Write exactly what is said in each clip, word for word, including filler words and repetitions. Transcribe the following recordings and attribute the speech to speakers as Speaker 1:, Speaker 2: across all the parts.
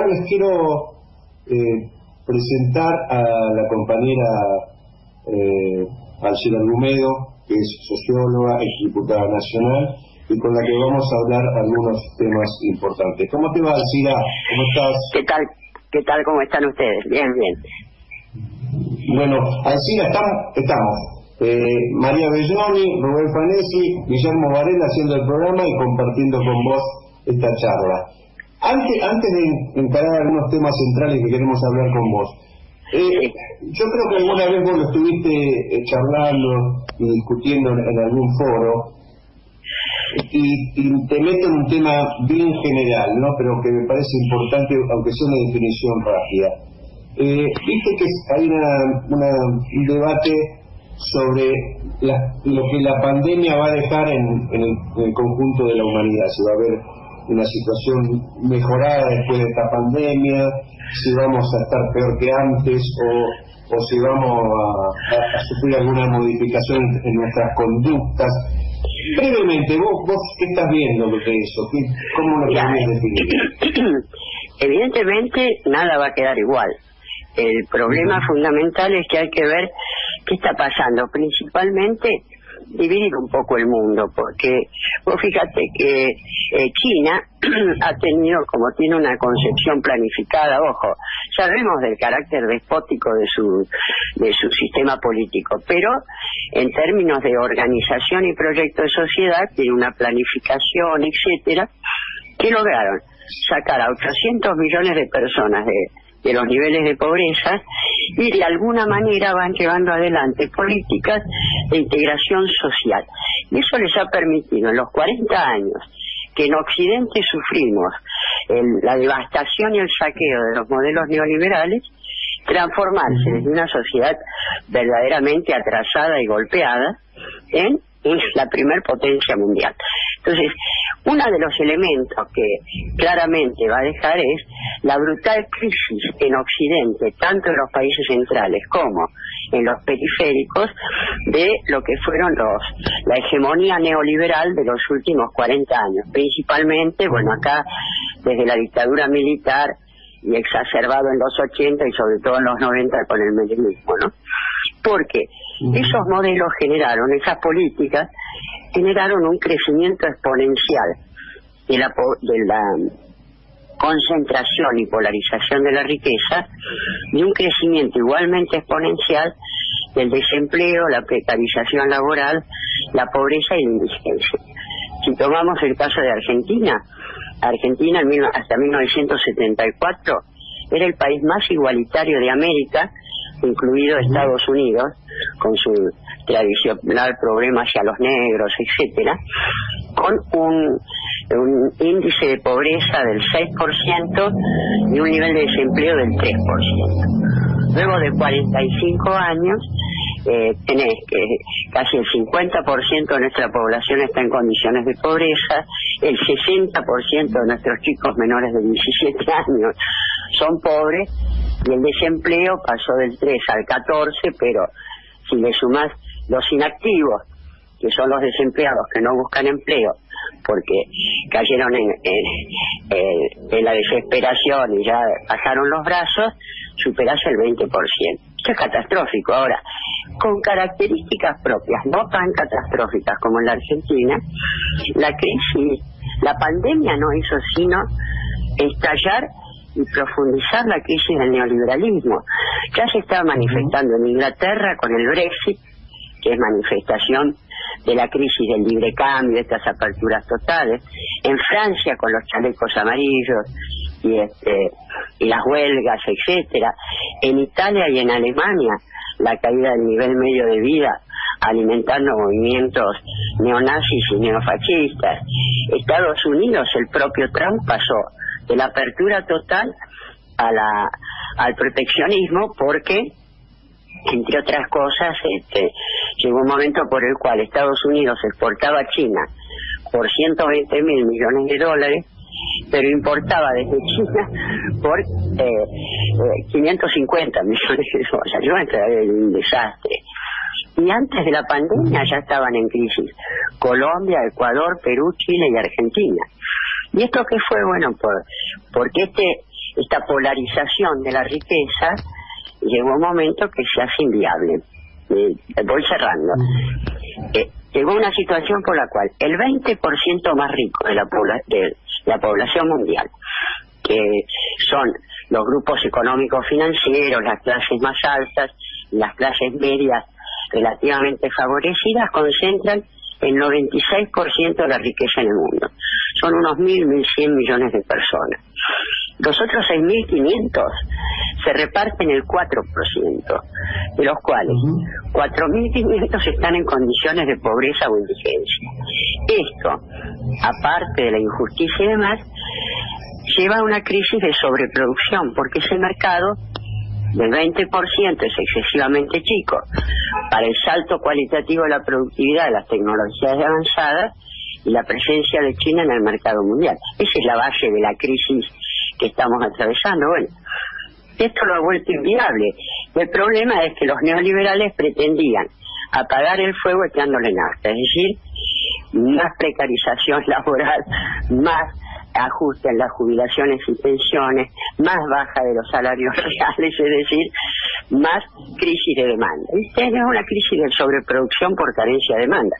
Speaker 1: Ahora les quiero eh, presentar a la compañera eh, Alcira Argumedo, que es socióloga, ex diputada nacional, y con la que vamos a hablar algunos temas importantes. ¿Cómo te va, Alcira? ¿Cómo estás?
Speaker 2: ¿Qué tal? ¿Qué tal? ¿Cómo están ustedes? Bien, bien.
Speaker 1: Bueno, Alcira, estamos, estamos. Eh, María Belloni, Rubén Fanesi, Guillermo Varela haciendo el programa y compartiendo con vos esta charla. Antes, antes de encarar algunos temas centrales que queremos hablar con vos, eh, yo creo que alguna vez vos lo estuviste eh, charlando y discutiendo en, en algún foro, y, y te meto en un tema bien general, ¿no? Pero que me parece importante, aunque sea una definición rápida. Eh, Viste que hay una, una, un debate sobre la, lo que la pandemia va a dejar en, en, el, en el conjunto de la humanidad. Si va a haber una situación mejorada después de esta pandemia, si vamos a estar peor que antes, o, o si vamos a, a, a sufrir alguna modificación en nuestras conductas. Brevemente, vos, vos ¿qué estás viendo de eso? ¿Qué, ¿Cómo lo podrías definir?
Speaker 2: Evidentemente nada va a quedar igual. El problema uh-huh. fundamental es que hay que ver qué está pasando, principalmente dividir un poco el mundo, porque vos fíjate que eh, China ha tenido, como tiene una concepción planificada, ojo, sabemos del carácter despótico de su de su sistema político, pero en términos de organización y proyecto de sociedad tiene una planificación, etcétera, que lograron sacar a ochocientos millones de personas de de los niveles de pobreza, y de alguna manera van llevando adelante políticas de integración social. Y eso les ha permitido en los cuarenta años que en Occidente sufrimos el, la devastación y el saqueo de los modelos neoliberales, transformarse desde una sociedad verdaderamente atrasada y golpeada en, en la primer potencia mundial. Entonces, uno de los elementos que claramente va a dejar es la brutal crisis en Occidente, tanto en los países centrales como en los periféricos, de lo que fueron los la hegemonía neoliberal de los últimos cuarenta años. Principalmente, bueno, acá desde la dictadura militar y exacerbado en los ochenta y sobre todo en los noventa con el menemismo, ¿no? Porque esos modelos generaron, esas políticas generaron un crecimiento exponencial de la, de la concentración y polarización de la riqueza, y un crecimiento igualmente exponencial del desempleo, la precarización laboral, la pobreza y la indigencia. Si tomamos el caso de Argentina, Argentina hasta mil novecientos setenta y cuatro era el país más igualitario de América, incluido Estados Unidos, con su tradicional problema hacia los negros, etcétera, con un, un índice de pobreza del seis por ciento y un nivel de desempleo del tres por ciento. Luego de cuarenta y cinco años, eh, tenés que casi el cincuenta por ciento de nuestra población está en condiciones de pobreza, el sesenta por ciento de nuestros chicos menores de diecisiete años son pobres, y el desempleo pasó del tres al catorce, pero si le sumás los inactivos, que son los desempleados que no buscan empleo porque cayeron en, en, en, en la desesperación y ya bajaron los brazos, superás el veinte por ciento. Esto es catastrófico. Ahora, con características propias, no tan catastróficas como en la Argentina, la crisis, la pandemia no hizo sino estallar y profundizar la crisis del neoliberalismo. Ya se está manifestando en Inglaterra con el Brexit, que es manifestación de la crisis del libre cambio, de estas aperturas totales, en Francia con los chalecos amarillos y, este, y las huelgas, etcétera, en Italia y en Alemania la caída del nivel medio de vida alimentando movimientos neonazis y neofascistas. Estados Unidos, el propio Trump pasó de la apertura total a la al proteccionismo porque, entre otras cosas, este, llegó un momento por el cual Estados Unidos exportaba a China por ciento veinte mil millones de dólares, pero importaba desde China por eh, eh, quinientos cincuenta millones de dólares. Era un desastre. Y antes de la pandemia ya estaban en crisis Colombia, Ecuador, Perú, Chile y Argentina. ¿Y esto qué fue? Bueno, por, porque este esta polarización de la riqueza llegó un momento que se hace inviable. Eh, voy cerrando. Eh, llegó una situación por la cual el veinte por ciento más rico de la, pobla de la población mundial, que son los grupos económicos financieros, las clases más altas, las clases medias relativamente favorecidas, concentran el noventa y seis por ciento de la riqueza en el mundo. Son unos mil, mil cien millones de personas. Los otros seis mil quinientos se reparten el cuatro por ciento, de los cuales cuatro mil quinientos están en condiciones de pobreza o indigencia. Esto, aparte de la injusticia y demás, lleva a una crisis de sobreproducción, porque ese mercado del veinte por ciento es excesivamente chico para el salto cualitativo de la productividad de las tecnologías avanzadas y la presencia de China en el mercado mundial. Esa es la base de la crisis que estamos atravesando. Bueno, esto lo ha vuelto inviable. El problema es que los neoliberales pretendían apagar el fuego echándole nafta, es decir, más precarización laboral, más ajuste en las jubilaciones y pensiones, más baja de los salarios reales, es decir, más crisis de demanda. ¿Viste? Es una crisis de sobreproducción por carencia de demanda.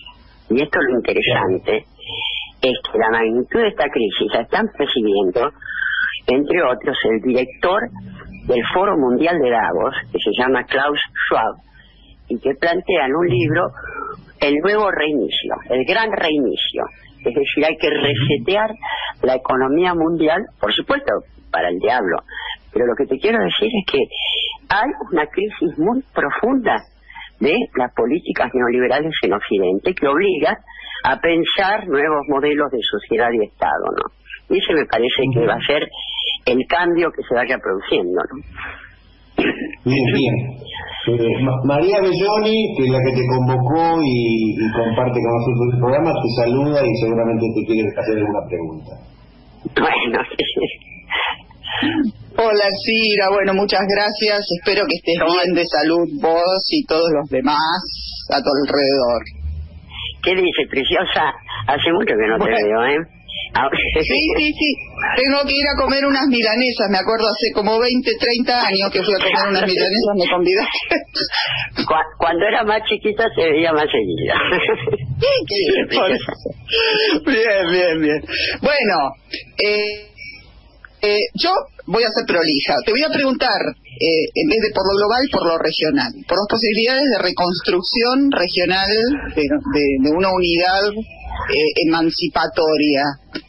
Speaker 2: Y esto es lo interesante, es que la magnitud de esta crisis la están percibiendo, entre otros, el director del Foro Mundial de Davos, que se llama Klaus Schwab, y que plantea en un libro el nuevo reinicio, el gran reinicio. Es decir, hay que resetear la economía mundial, por supuesto, para el diablo. Pero lo que te quiero decir es que hay una crisis muy profunda de las políticas neoliberales en Occidente que obliga a pensar nuevos modelos de sociedad y Estado, ¿no? Y ese me parece que va a ser el cambio que se vaya produciendo, ¿no?
Speaker 1: Bien, bien. Eh, María Belloni, que es la que te convocó y, y comparte con nosotros el programa, te saluda y seguramente te quiere hacer alguna pregunta.
Speaker 2: Bueno,
Speaker 3: hola Cira, bueno, muchas gracias. Espero que estés bien de salud vos y todos los demás a tu alrededor.
Speaker 2: ¿Qué dices, preciosa? Hace mucho que no bueno. te veo, ¿eh?
Speaker 3: Sí, sí, sí. Tengo que ir a comer unas milanesas. Me acuerdo hace como veinte, treinta años que fui a comer unas milanesas. Me convidaste.
Speaker 2: Cuando era más chiquita se veía más seguida.
Speaker 3: Bien, bien, bien. Bueno, eh, eh, yo voy a ser prolija. Te voy a preguntar, eh, en vez de por lo global, por lo regional. Por las posibilidades de reconstrucción regional de, de, de una unidad Eh, emancipatoria.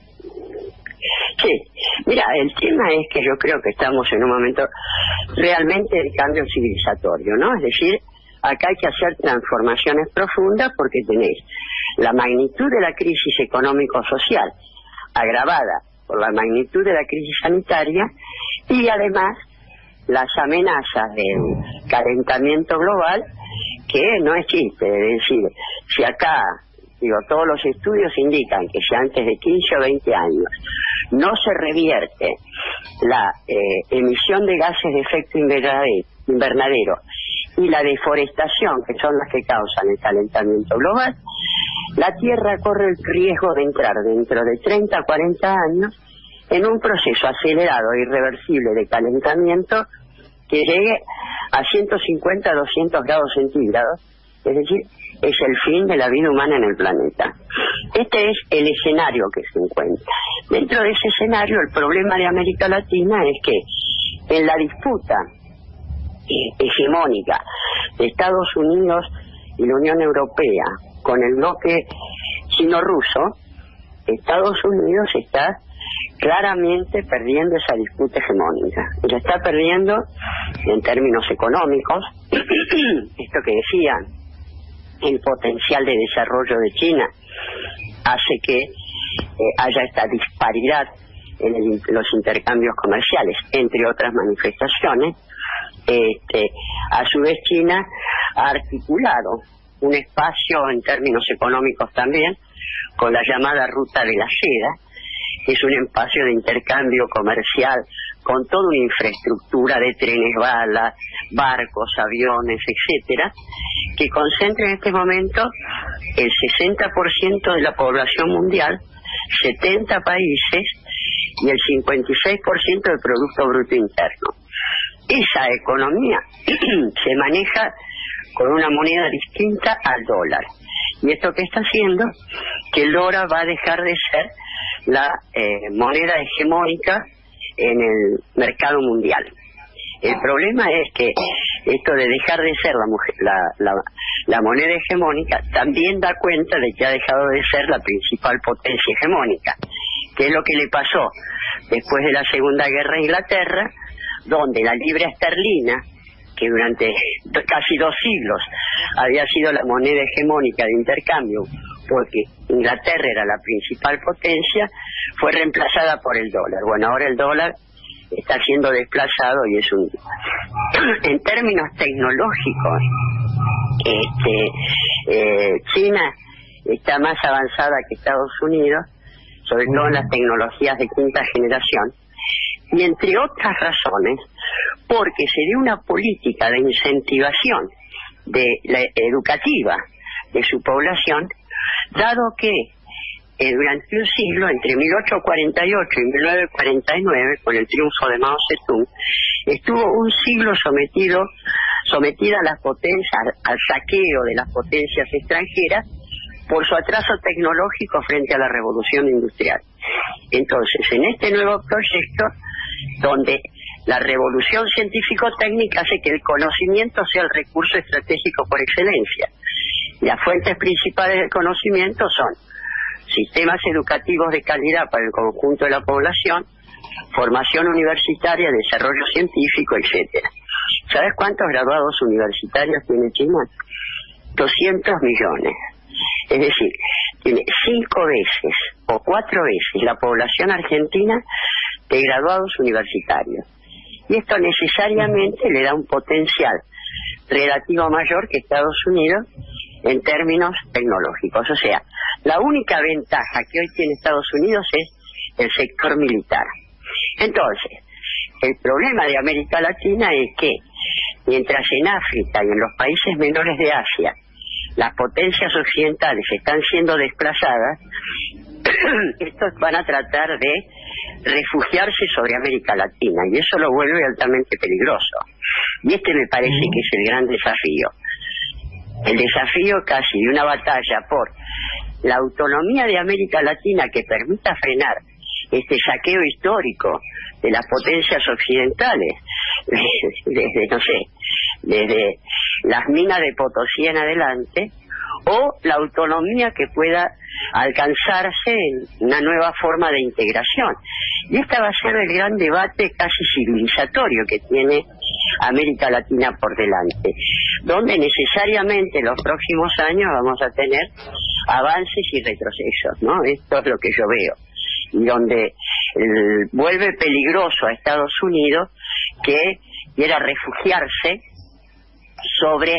Speaker 2: Sí, mira, el tema es que yo creo que estamos en un momento realmente de cambio civilizatorio, ¿no? Es decir, acá hay que hacer transformaciones profundas porque tenéis la magnitud de la crisis económico-social agravada por la magnitud de la crisis sanitaria y además las amenazas del calentamiento global que no existe. Es decir, si acá Digo, todos los estudios indican que si antes de quince o veinte años no se revierte la eh, emisión de gases de efecto invernadero y la deforestación, que son las que causan el calentamiento global, la Tierra corre el riesgo de entrar dentro de treinta a cuarenta años en un proceso acelerado e irreversible de calentamiento que llegue a ciento cincuenta a doscientos grados centígrados, es decir, es el fin de la vida humana en el planeta. Este es el escenario que se encuentra. Dentro de ese escenario, el problema de América Latina es que en la disputa hegemónica de Estados Unidos y la Unión Europea con el bloque chino-ruso, Estados Unidos está claramente perdiendo esa disputa hegemónica. Y la está perdiendo en términos económicos. Esto que decía, el potencial de desarrollo de China hace que eh, haya esta disparidad en el, los intercambios comerciales, entre otras manifestaciones. Este, a su vez China ha articulado un espacio en términos económicos también con la llamada Ruta de la Seda, que es un espacio de intercambio comercial con toda una infraestructura de trenes bala, barcos, aviones, etcétera, que concentra en este momento el sesenta por ciento de la población mundial, setenta países y el cincuenta y seis por ciento del Producto Bruto Interno. Esa economía se maneja con una moneda distinta al dólar. Y esto que está haciendo, que el dólar va a dejar de ser la eh, moneda hegemónica en el mercado mundial. El problema es que esto de dejar de ser la, mujer, la, la, la moneda hegemónica también da cuenta de que ha dejado de ser la principal potencia hegemónica, que es lo que le pasó después de la Segunda Guerra a Inglaterra, donde la libra esterlina, que durante casi dos siglos había sido la moneda hegemónica de intercambio, porque Inglaterra era la principal potencia, fue reemplazada por el dólar. Bueno, ahora el dólar está siendo desplazado y es un... En términos tecnológicos, este, eh, China está más avanzada que Estados Unidos, sobre todo en las tecnologías de quinta generación, y entre otras razones, porque se dio una política de incentivación de la educativa de su población, dado que eh, durante un siglo, entre mil ochocientos cuarenta y ocho y mil novecientos cuarenta y nueve, con el triunfo de Mao Zedong, estuvo un siglo sometido sometida a las potencias, al saqueo de las potencias extranjeras por su atraso tecnológico frente a la revolución industrial. Entonces, en este nuevo proyecto, donde la revolución científico-técnica hace que el conocimiento sea el recurso estratégico por excelencia. Las fuentes principales del conocimiento son sistemas educativos de calidad para el conjunto de la población, formación universitaria, desarrollo científico, etcétera. ¿Sabes cuántos graduados universitarios tiene China? doscientos millones. Es decir, tiene cinco veces o cuatro veces la población argentina de graduados universitarios. Y esto necesariamente le da un potencial relativo mayor que Estados Unidos en términos tecnológicos. O sea, la única ventaja que hoy tiene Estados Unidos es el sector militar. Entonces, el problema de América Latina es que, mientras en África y en los países menores de Asia las potencias occidentales están siendo desplazadas, estos van a tratar de refugiarse sobre América Latina, y eso lo vuelve altamente peligroso. Y este me parece que es el gran desafío. El desafío casi de una batalla por la autonomía de América Latina que permita frenar este saqueo histórico de las potencias occidentales, desde, no sé, desde las minas de Potosí en adelante, o la autonomía que pueda alcanzarse en una nueva forma de integración. Y este va a ser el gran debate casi civilizatorio que tiene América Latina por delante, donde necesariamente en los próximos años vamos a tener avances y retrocesos, ¿no? Esto es lo que yo veo, y donde eh, vuelve peligroso a Estados Unidos que quiera refugiarse sobre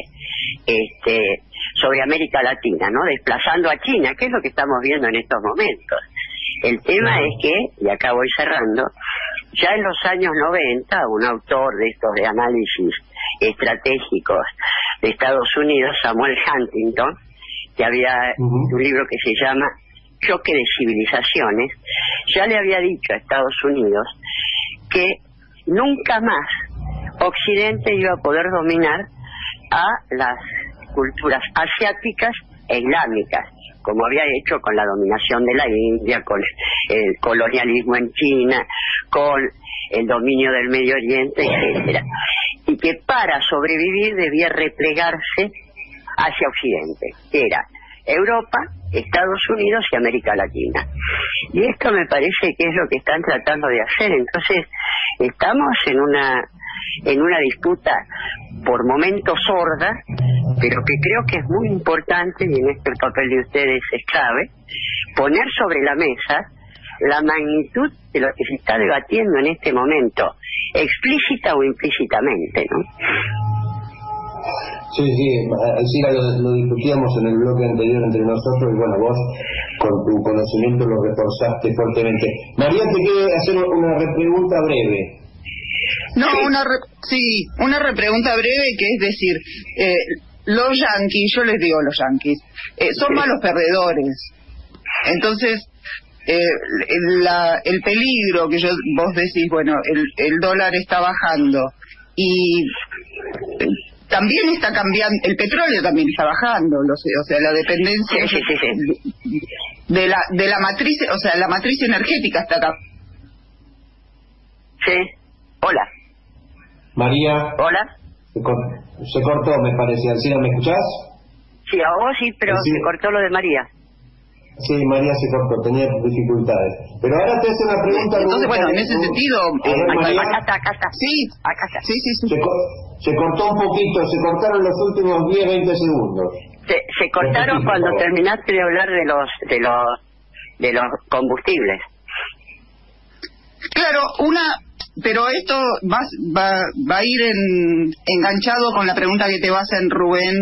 Speaker 2: este sobre América Latina, ¿no? Desplazando a China, que es lo que estamos viendo en estos momentos. El tema es que, y acá voy cerrando, ya en los años noventa, un autor de estos de análisis estratégicos de Estados Unidos, Samuel Huntington, que había uh-huh. un libro que se llama Choque de Civilizaciones, ya le había dicho a Estados Unidos que nunca más Occidente iba a poder dominar a las culturas asiáticas e islámicas, como había hecho con la dominación de la India, con el colonialismo en China, con el dominio del Medio Oriente, etcétera, y que para sobrevivir debía replegarse hacia Occidente, que era Europa, Estados Unidos y América Latina. Y esto me parece que es lo que están tratando de hacer. Entonces, estamos en una en una disputa por momentos sorda, pero que creo que es muy importante, y en este el papel de ustedes es clave, poner sobre la mesa la magnitud de lo que se está debatiendo en este momento, explícita o implícitamente, ¿no?
Speaker 1: Sí, sí, así lo, lo discutíamos en el bloque anterior entre nosotros, y bueno, vos con tu conocimiento lo reforzaste fuertemente. María, te quiero hacer una repregunta breve.
Speaker 3: No, sí. una re, sí, una repregunta breve, que es decir, eh, los yanquis, yo les digo los yanquis, eh, son malos perdedores. Entonces, eh, la, el peligro que yo vos decís, bueno, el, el dólar está bajando y eh, también está cambiando, el petróleo también está bajando, lo sé, o sea, la dependencia
Speaker 2: sí, sí, sí.
Speaker 3: De, de la de la matriz, o sea, la matriz energética está acá.
Speaker 2: Sí, hola.
Speaker 1: María.
Speaker 2: Hola.
Speaker 1: Se, cor se cortó, me parece. Alcina, ¿me escuchás?
Speaker 2: Sí, a vos sí, pero
Speaker 1: Alcina.
Speaker 2: se cortó lo de María.
Speaker 1: Sí, María se cortó, tenía dificultades. Pero ahora te hace una pregunta.
Speaker 3: Entonces, bueno, en ese sentido...
Speaker 1: A ver,
Speaker 2: Eh,
Speaker 1: María,
Speaker 2: acá está, acá está.
Speaker 3: Sí,
Speaker 2: Acá está.
Speaker 3: sí, sí, sí.
Speaker 1: se, co se cortó un poquito, se cortaron los últimos diez, veinte segundos.
Speaker 2: Se, se cortaron
Speaker 1: Repetí,
Speaker 2: cuando
Speaker 1: por favor.
Speaker 2: terminaste de hablar de los de los de los combustibles.
Speaker 3: Claro, una... Pero esto va, va, va a ir en, enganchado con la pregunta que te va a hacer Rubén,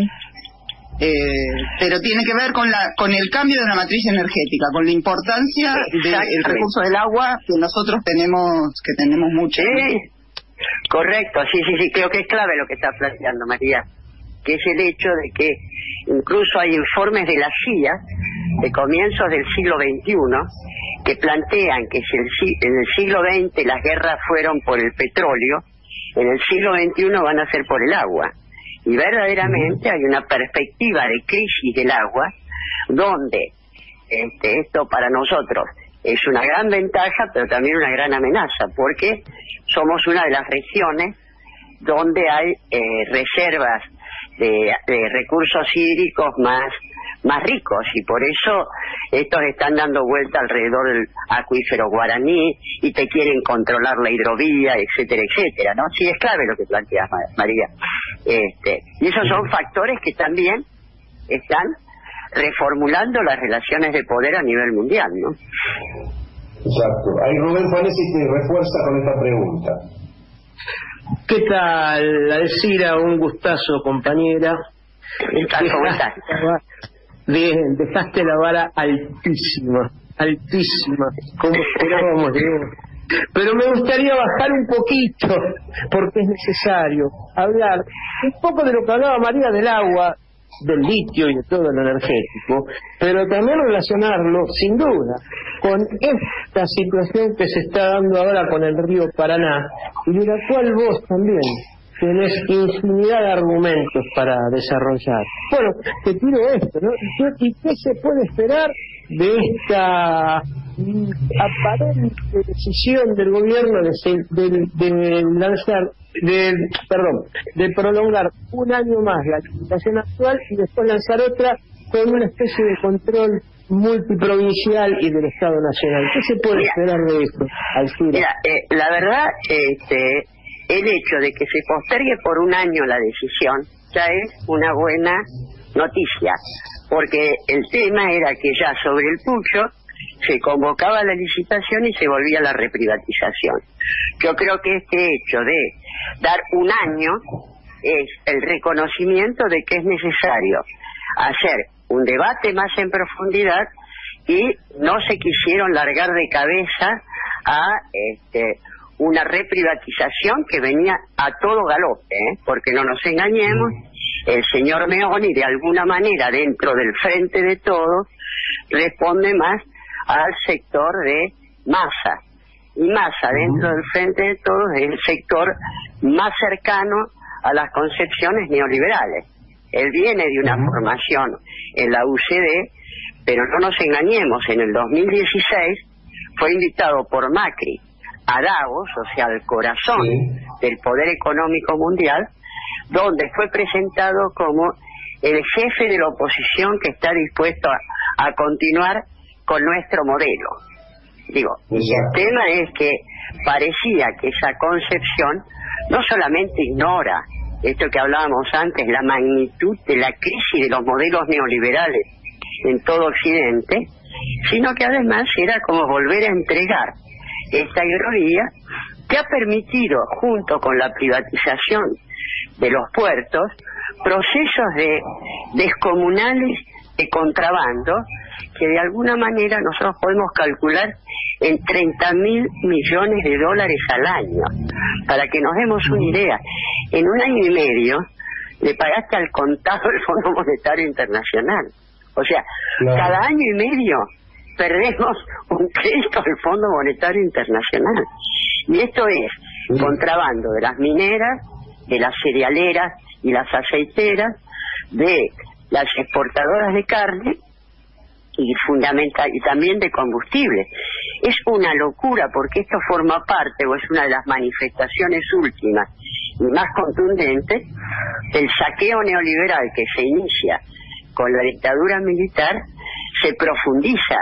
Speaker 3: eh, pero tiene que ver con la con el cambio de la matriz energética, con la importancia del recurso del agua que nosotros tenemos, que tenemos mucho.
Speaker 2: Sí, correcto, sí, sí, sí, creo que es clave lo que está planteando María, que es el hecho de que incluso hay informes de la C I A de comienzos del siglo veintiuno que plantean que si el, en el siglo veinte las guerras fueron por el petróleo, en el siglo veintiuno van a ser por el agua. Y verdaderamente hay una perspectiva de crisis del agua donde este, esto para nosotros es una gran ventaja, pero también una gran amenaza, porque somos una de las regiones donde hay eh, reservas de, de recursos hídricos más más ricos, y por eso estos están dando vuelta alrededor del acuífero guaraní y te quieren controlar la hidrovía, etcétera, etcétera, ¿no? Sí, es clave lo que planteas, María. Este, y esos son factores que también están reformulando las relaciones de poder a nivel mundial, ¿no?
Speaker 1: Exacto. Ahí Rubén Fanesi te refuerza con esta pregunta.
Speaker 4: ¿Qué tal, Alcira? Un gustazo, compañera.
Speaker 2: ¿Cómo estás?
Speaker 4: Bien, dejaste la vara altísima, altísima, como esperábamos, ¿no? Pero me gustaría bajar un poquito, porque es necesario hablar un poco de lo que hablaba María del agua, del litio y de todo lo energético, pero también relacionarlo, sin duda, con esta situación que se está dando ahora con el río Paraná, y de la cual vos también tenés infinidad de argumentos para desarrollar. Bueno, te tiro esto, ¿no? ¿Y qué se puede esperar de esta aparente decisión del gobierno de, de, de lanzar, de, perdón, de prolongar un año más la licitación actual y después lanzar otra con una especie de control multiprovincial y del Estado Nacional? ¿Qué se puede mira, esperar de esto, Alcira?
Speaker 2: Mira, eh, la verdad, este... el hecho de que se postergue por un año la decisión ya es una buena noticia, porque el tema era que ya sobre el Pucho se convocaba la licitación y se volvía la reprivatización. Yo creo que este hecho de dar un año es el reconocimiento de que es necesario hacer un debate más en profundidad y no se quisieron largar de cabeza a este una reprivatización que venía a todo galope, ¿eh? Porque no nos engañemos, el señor Meoni de alguna manera dentro del frente de todos responde más al sector de Massa, y Massa dentro del frente de todos es el sector más cercano a las concepciones neoliberales. Él viene de una formación en la U C D, pero no nos engañemos, en el dos mil dieciséis fue invitado por Macri a Davos, o sea, al corazón sí. del poder económico mundial, donde fue presentado como el jefe de la oposición que está dispuesto a, a continuar con nuestro modelo. Digo, y el tema es que parecía que esa concepción no solamente ignora esto que hablábamos antes, la magnitud de la crisis de los modelos neoliberales en todo Occidente, sino que además era como volver a entregar esta hidrovía que ha permitido, junto con la privatización de los puertos, procesos de descomunales de contrabando que de alguna manera nosotros podemos calcular en treinta mil millones de dólares al año. Para que nos demos una idea, en un año y medio le pagaste al contado el Fondo Monetario Internacional. O sea, claro. cada año y medio perdemos un crédito del Fondo Monetario Internacional. Y esto es sí. contrabando de las mineras, de las cerealeras y las aceiteras, de las exportadoras de carne y fundamental y también de combustible. Es una locura porque esto forma parte, o es una de las manifestaciones últimas y más contundentes del saqueo neoliberal que se inicia con la dictadura militar, se profundiza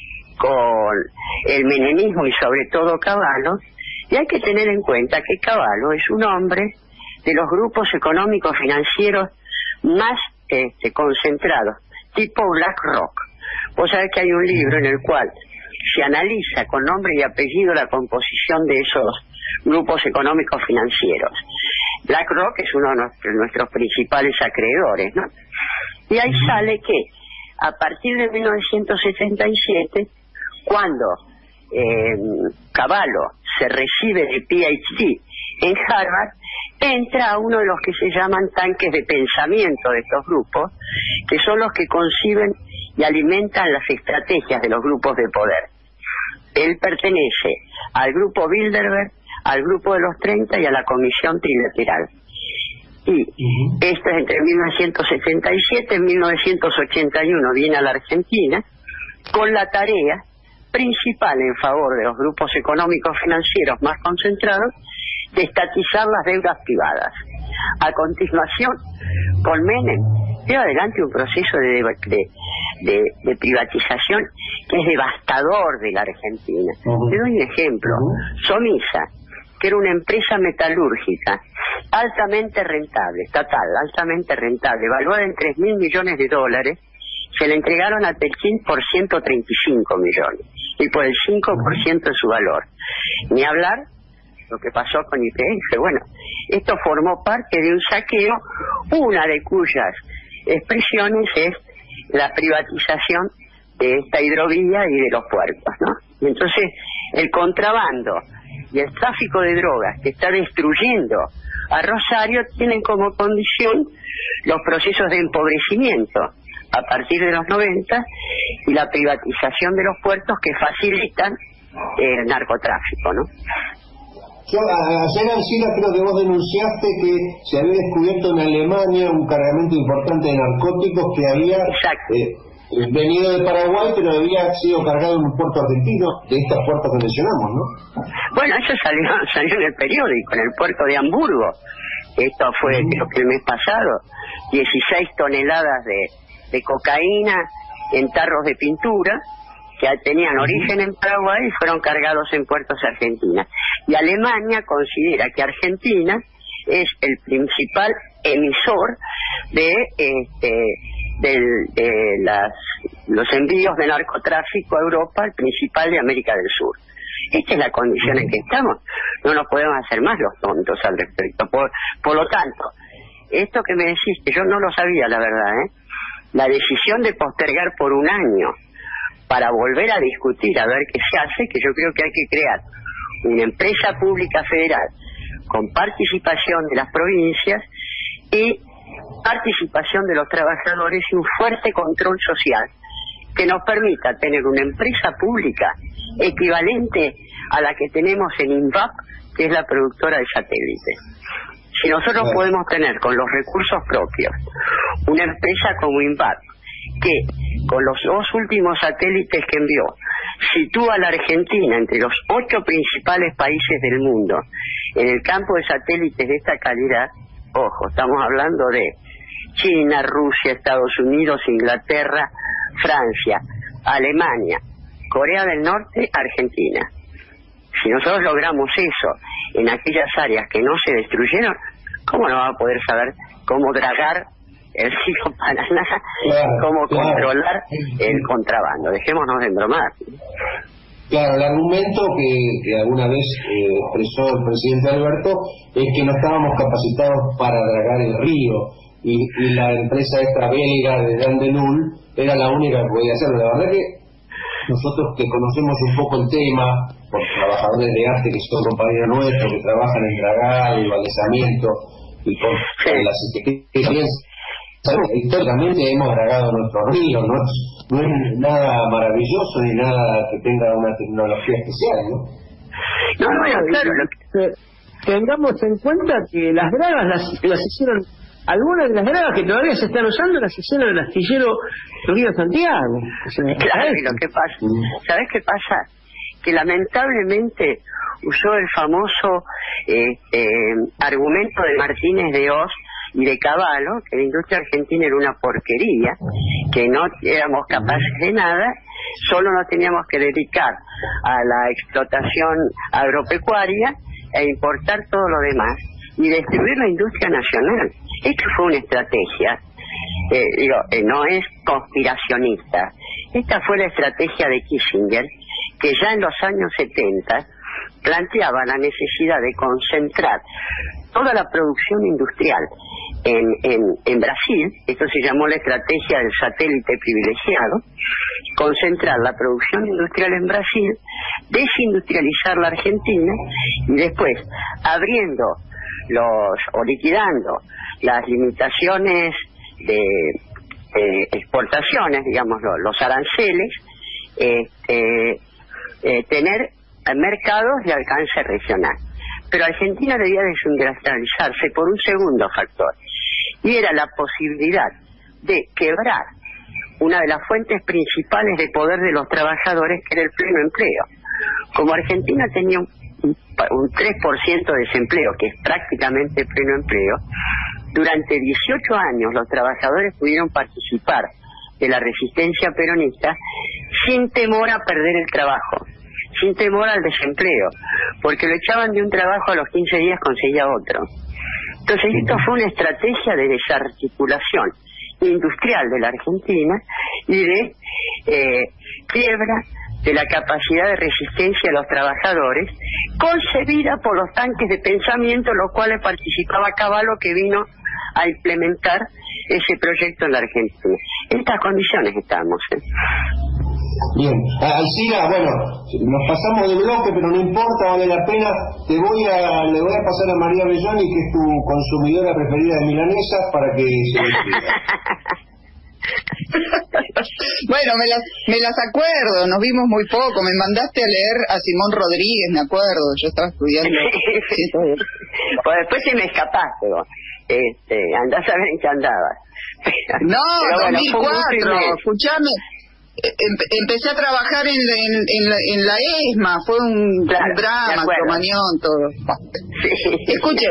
Speaker 2: con el menemismo y sobre todo Cavallo, y hay que tener en cuenta que Cavallo es un hombre de los grupos económicos financieros más este, concentrados, tipo BlackRock. Vos sabés que hay un libro en el cual se analiza con nombre y apellido la composición de esos grupos económicos financieros. BlackRock es uno de nuestros, nuestros principales acreedores, ¿no? Y ahí sale que a partir de mil novecientos setenta y siete, cuando eh, Cavallo se recibe de P H D en Harvard, entra a uno de los que se llaman tanques de pensamiento de estos grupos, que son los que conciben y alimentan las estrategias de los grupos de poder. Él pertenece al grupo Bilderberg, al grupo de los treinta y a la Comisión Trilateral. Y uh-huh. esto es entre mil novecientos setenta y siete y mil novecientos ochenta y uno viene a la Argentina con la tarea principal en favor de los grupos económicos financieros más concentrados de estatizar las deudas privadas. A continuación, con Menem, lleva adelante un proceso de, de, de, de privatización que es devastador de la Argentina. Uh-huh. Te doy un ejemplo. Uh-huh. Somisa, que era una empresa metalúrgica altamente rentable, estatal, altamente rentable, evaluada en tres mil millones de dólares, se le entregaron a Techint por ciento treinta y cinco millones, y por el cinco por ciento de su valor. Ni hablar lo que pasó con Y P F. Bueno, esto formó parte de un saqueo, una de cuyas expresiones es la privatización de esta hidrovía y de los puertos, ¿no? Y entonces el contrabando y el tráfico de drogas que está destruyendo a Rosario tienen como condición los procesos de empobrecimiento a partir de los noventa y la privatización de los puertos que facilitan el narcotráfico, ¿no?
Speaker 1: Yo, ayer, Alcina, creo que vos denunciaste que se había descubierto en Alemania un cargamento importante de narcóticos que había eh, venido de Paraguay, pero había sido cargado en un puerto argentino, de estos puertos que mencionamos, ¿no?
Speaker 2: Bueno, eso salió, salió en el periódico, en el puerto de Hamburgo. Esto fue, mm. creo que el mes pasado, dieciséis toneladas de, de cocaína en tarros de pintura, que tenían origen en Paraguay y fueron cargados en puertos argentinos. Y Alemania considera que Argentina es el principal emisor de este de, de las los envíos de narcotráfico a Europa, el principal de América del Sur. Esta es la condición en que estamos. No nos podemos hacer más los tontos al respecto. Por, por lo tanto, esto que me decís, que yo no lo sabía, la verdad, ¿eh? La decisión de postergar por un año para volver a discutir, a ver qué se hace, que yo creo que hay que crear una empresa pública federal con participación de las provincias y participación de los trabajadores y un fuerte control social que nos permita tener una empresa pública equivalente a la que tenemos en INVAP, que es la productora de satélites. Si nosotros bueno. podemos tener con los recursos propios una empresa como INVAP, que con los dos últimos satélites que envió sitúa a la Argentina entre los ocho principales países del mundo en el campo de satélites de esta calidad, ojo, estamos hablando de China, Rusia, Estados Unidos, Inglaterra, Francia, Alemania, Corea del Norte, Argentina. Si nosotros logramos eso en aquellas áreas que no se destruyeron, ¿cómo no va a poder saber cómo dragar el río Paraná, claro, cómo claro. controlar el contrabando? Dejémonos de bromar.
Speaker 1: Claro, el argumento que, que alguna vez eh, expresó el presidente Alberto es que no estábamos capacitados para dragar el río y, y la empresa esta belga de Dandelul era la única que podía hacerlo. La verdad que nosotros que conocemos un poco el tema, por trabajadores de arte que son compañeros nuestros, que trabajan en dragado y balizamiento y con, con las experiencias históricamente hemos dragado nuestros ríos, no, no es nada maravilloso ni nada que tenga una tecnología especial, ¿no?
Speaker 2: No, no, bueno, claro, lo que...
Speaker 4: tengamos en cuenta que las dragas las, las hicieron, algunas de las dragas que todavía se están usando las hicieron el astillero Río Santiago. O sea,
Speaker 2: claro, y lo que pasa, ¿sabes qué pasa? Que lamentablemente usó el famoso eh, eh, argumento de Martínez de Oz y de Cavallo, que la industria argentina era una porquería, que no éramos capaces de nada, solo nos teníamos que dedicar a la explotación agropecuaria e importar todo lo demás y destruir la industria nacional. Esto fue una estrategia, eh, digo, eh, no es conspiracionista. Esta fue la estrategia de Kissinger, que ya en los años setenta planteaba la necesidad de concentrar toda la producción industrial en, en, en Brasil. Esto se llamó la estrategia del satélite privilegiado. Concentrar la producción industrial en Brasil, desindustrializar la Argentina y después abriendo los o liquidando las limitaciones de, de exportaciones, digamos los, los aranceles, este, eh, tener mercados de alcance regional. Pero Argentina debía desindustrializarse por un segundo factor, y era la posibilidad de quebrar una de las fuentes principales de poder de los trabajadores, que era el pleno empleo. Como Argentina tenía un, un tres por ciento de desempleo, que es prácticamente pleno empleo, durante dieciocho años los trabajadores pudieron participar de la resistencia peronista sin temor a perder el trabajo, sin temor al desempleo, porque lo echaban de un trabajo, a los quince días conseguía otro. Entonces esto fue una estrategia de desarticulación industrial de la Argentina y de eh, quiebra de la capacidad de resistencia de los trabajadores, concebida por los tanques de pensamiento, los cuales participaba Cavallo, que vino a implementar ese proyecto en la Argentina. En estas condiciones estamos, ¿eh?
Speaker 1: Bien, Alcira, bueno, nos pasamos de bloque, pero no importa, vale la pena. Te voy a, le voy a pasar a María Belloni, que es tu consumidora preferida de milanesas, para que se despida.
Speaker 3: Bueno, me las, me las acuerdo, nos vimos muy poco. Me mandaste a leer a Simón Rodríguez, me acuerdo, yo estaba estudiando.
Speaker 2: Pues después se me escapaste, vos. Este, andás a ver en qué andabas.
Speaker 3: No,
Speaker 2: pero
Speaker 3: dos mil cuatro,
Speaker 2: bueno,
Speaker 3: escuchame. Empecé a trabajar en la, en, en, la, en la ESMA, fue un,
Speaker 2: claro,
Speaker 3: un drama, cromañón, todo.
Speaker 2: Sí,
Speaker 3: escuchen,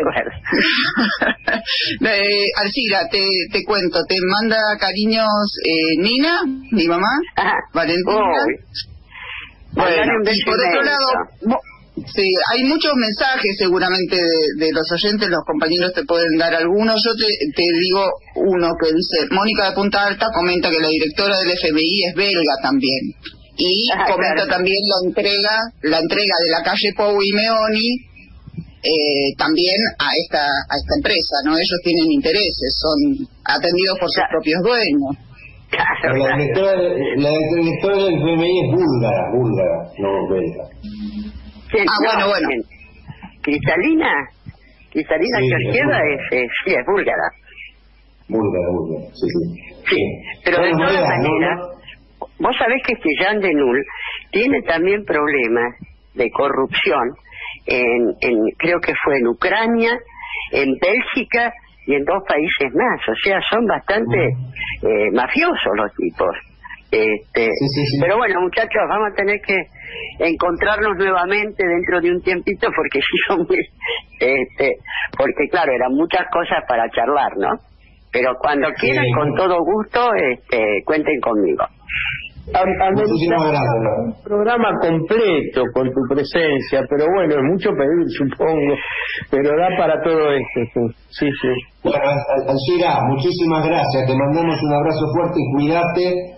Speaker 3: eh, Alcira, te, te cuento, te manda cariños eh, Nina, mi mamá,
Speaker 2: ajá.
Speaker 3: Valentina.
Speaker 2: Oh.
Speaker 3: Bueno, y por otro lado, sí, hay muchos mensajes seguramente de, de los oyentes, los compañeros te pueden dar algunos. Yo te, te digo uno que dice: Mónica de Punta Alta comenta que la directora del F M I es belga también, y ah, comenta claro. también la entrega la entrega de la calle Pou y Meoni eh, también a esta a esta empresa, ¿no? Ellos tienen intereses, son atendidos por sus claro. propios dueños.
Speaker 1: Claro, la directora la directora del F M I es búlgara, búlgara, no belga.
Speaker 2: Sí,
Speaker 3: ah,
Speaker 2: no,
Speaker 3: bueno, bueno.
Speaker 2: Cristalina, Cristalina
Speaker 1: sí,
Speaker 2: Georgieva es, es, es, sí, es búlgara.
Speaker 1: Búlgara, búlgara, sí, sí.
Speaker 2: Sí, pero bueno, de todas
Speaker 1: no,
Speaker 2: maneras,
Speaker 1: no.
Speaker 2: vos sabés que este Jean de Null tiene también problemas de corrupción, en, en creo que fue en Ucrania, en Bélgica y en dos países más. O sea, son bastante mm. eh, mafiosos los tipos. Este,
Speaker 1: sí, sí, sí.
Speaker 2: Pero bueno, muchachos, vamos a tener que encontrarnos nuevamente dentro de un tiempito, porque sí son muy, este, porque claro, eran muchas cosas para charlar, ¿no? Pero cuando quieran, sí, con todo gusto, este, cuenten conmigo.
Speaker 4: Muchísimas gracias. Un programa completo con tu presencia, pero bueno, es mucho pedir, supongo, pero da para todo esto. Sí, sí.
Speaker 1: Bueno, Alcira, muchísimas gracias. Te mandamos un abrazo fuerte y cuídate.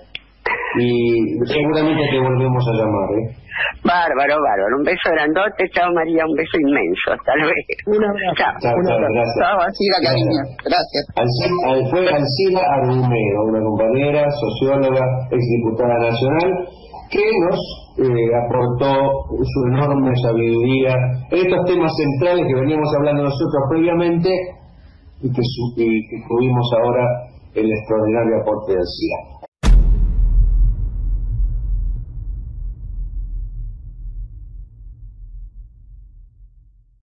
Speaker 1: Y seguramente te volvemos a llamar, ¿eh?
Speaker 2: Bárbaro, bárbaro. Un beso grandote. Chao, María. Un beso inmenso. Hasta luego.
Speaker 4: Un abrazo.
Speaker 2: Chao.
Speaker 1: Chao,
Speaker 2: un
Speaker 1: chao,
Speaker 2: abrazo.
Speaker 1: gracias.
Speaker 3: Chao, Alcira, cariño. Gracias.
Speaker 1: Alcira, fue Alcira Argumero, una compañera, socióloga, exdiputada nacional, que nos eh, aportó su enorme sabiduría en estos temas centrales que veníamos hablando nosotros previamente y que, y que tuvimos ahora el extraordinario aporte del C I A.